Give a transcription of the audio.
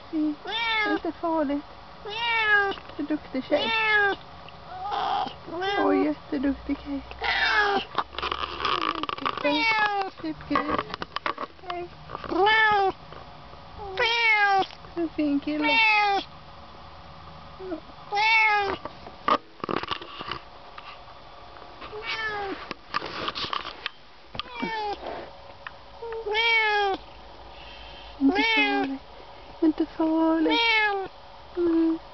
Inte farligt. Du är duktig tjej. Oj, jätteduktig tjej. Typ hej. En fin kille. Inte farligt. Inte farligt.